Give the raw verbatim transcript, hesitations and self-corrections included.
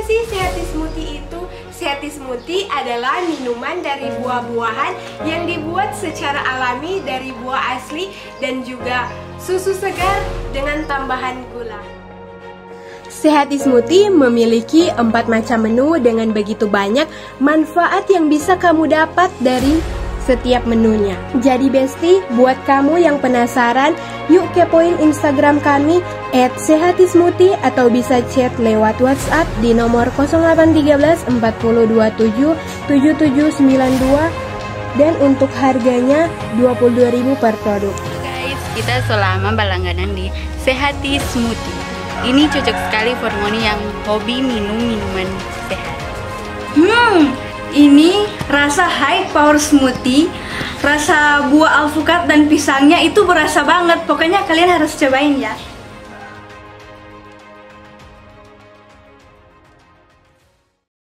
sih Sehati Smoothie itu? Sehati Smoothie adalah minuman dari buah-buahan yang dibuat secara alami dari buah asli dan juga susu segar dengan tambahan gula. Sehati Smoothie memiliki empat macam menu dengan begitu banyak manfaat yang bisa kamu dapat dari setiap menunya. Jadi Besti, buat kamu yang penasaran, yuk kepoin Instagram kami et sehati smoothie atau bisa chat lewat WhatsApp di nomor nol delapan satu tiga empat nol dua tujuh tujuh tujuh sembilan dua dan untuk harganya dua puluh dua ribu per produk. Guys, kita selama berlangganan di Sehati Smoothie. Ini cocok sekali for Moni yang hobi minum minuman sehat. Hmm, ini rasa high power smoothie, rasa buah alpukat dan pisangnya itu berasa banget. Pokoknya kalian harus cobain ya.